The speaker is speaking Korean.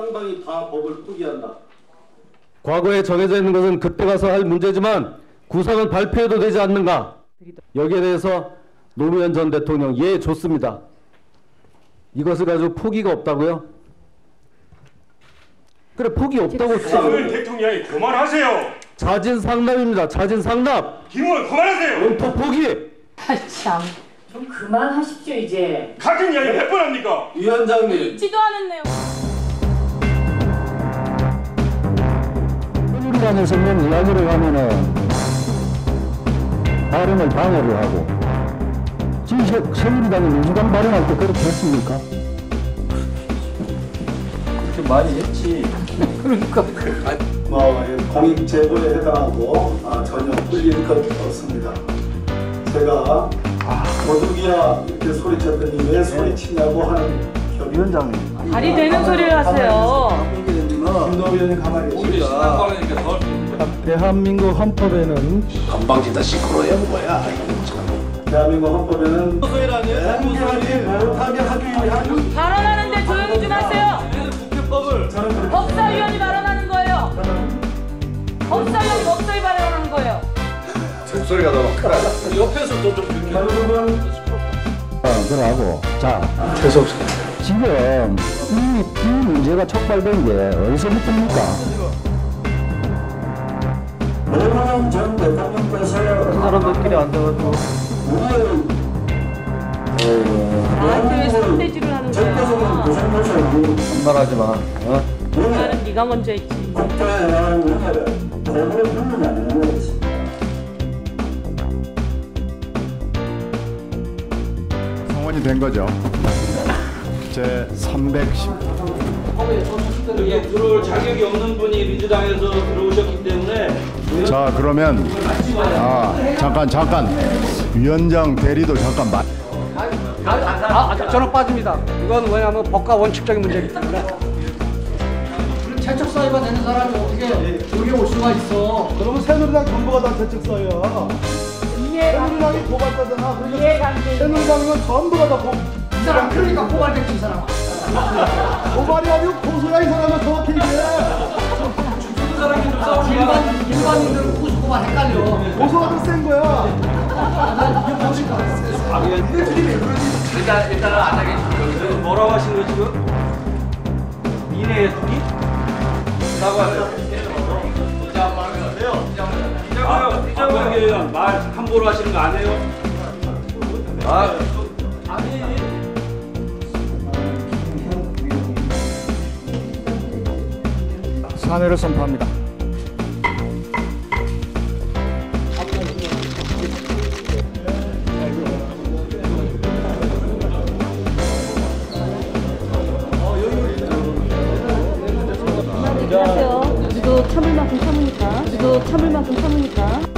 쌍방이 다 법을 포기한다. 과거에 정해져 있는 것은 그때 가서 할 문제지만 구상은 발표해도 되지 않는가? 여기에 대해서 노무현 전 대통령 예 좋습니다. 이것을 가지고 포기가 없다고요? 그래 포기 없다고 노무현 대통령이 그만하세요. 자진상납입니다. 자진상납. 김의원 그만하세요. 원톱 포기. 참. 좀 그만하십시오 이제. 같은 이야기 몇 번 합니까? 위원장님. 있지도 않은 내용. 새누리당에서 뭐 이야기를 하면은 발언을 방해를 하고 지금 새누리당이 민주당 발언할 때 그렇게 했습니까? 그렇게 많이 했지. 그러니까. 공익 제보에 해당하고 전혀 풀릴 것 없습니다. 제가 도둑이야 이렇게 소리쳤더니 왜 소리치냐고 하는 위원장님. 말이 되는 소리를 하세요. 김노위원님 가만히 계십니다. 대한민국 헌법에는 건방지다 시끄러워요 뭐야. 대한민국 헌법에는 못하게 하기 위한 발언하는데 조용히 좀 하세요. 법사위원이 발언하는 거예요. 법사위원이 법사위 발언하는 거예요. 소리가 너무 크다. 옆에서 좀 그러고 자 계속 지금 이 문제가 촉발된 게 어디서부터입니까? 노무현 전 대통령께서 사람들끼리 앉아가지고 나한테 왜 손대지를 하는 거야? 반말하지 마. 나는 네가 먼저 했지. 성원이 된 거죠. 제 310. 여기에 들어올 자격이 없는 분이 민주당에서 들어오셨기 때문에. 자 그러면 잠깐 위원장 대리도 잠깐 저는 빠집니다. 이건 왜냐하면 법과 원칙적인 문제이기 때문에. 채척사유가 되는 사람이 어떻게 여기 올 수가 있어? 그러면 새누리당 전부가 다 대책사예요. 새누리당이 고발자잖아. 새누리당이면 전부가 다 이 사람 그러니까 고발됐지 이 사람. 고발이 아니고 고소야 이 사람은 정확히 얘기해. 일반인들은 고소 고발 헷갈려. 고소가 더 센 거야. 난 이게 뭐니까. 일단은 앉아 계시고 뭐라고 하신 거예요 지금? 미래의 투기? 사과하세요. 이자고요. 말 함부로 하시는 거 아니에요? 아니. 사내를 선포합니다. 하세요. 우리도 참을 만큼 참으니까.